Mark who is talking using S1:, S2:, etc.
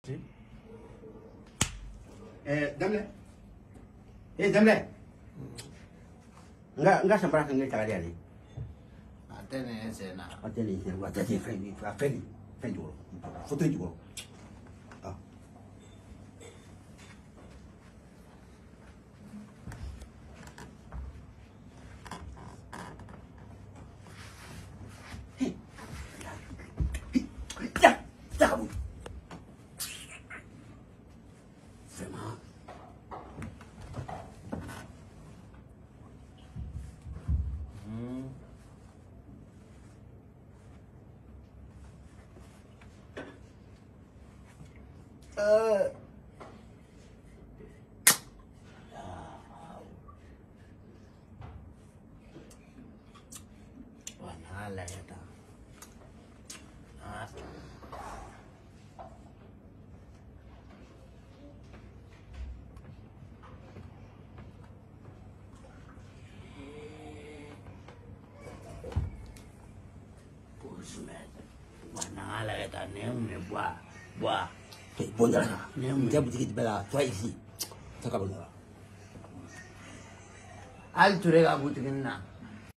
S1: Damle. Damle. Enggak sempat nggak cakap dia ni.
S2: Ada ni saya nak.
S1: Ada ni, ada ni friend juga, foto juga.
S2: Wala yata. Pusmet. Wala yata ni buah.
S1: Bon jalan.
S2: Dia boutique bela, toi ici. Al turega boutique na.